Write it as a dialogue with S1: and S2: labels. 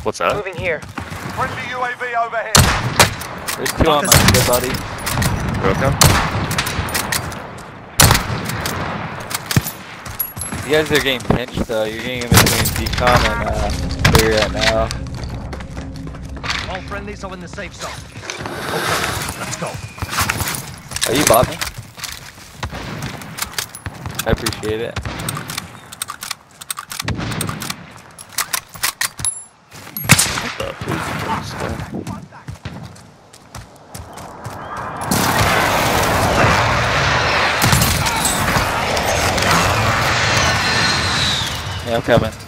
S1: What's that?
S2: Moving here.
S3: Friendly UAV overhead.
S4: There's two on my good buddy.
S1: Broken.
S4: You guys are getting pinched though. You're getting in between decon and clear right now.
S3: All friendlies are in the safe zone. Okay, let's go.
S4: Oh, you bought me? I appreciate it. Yeah, I'm coming.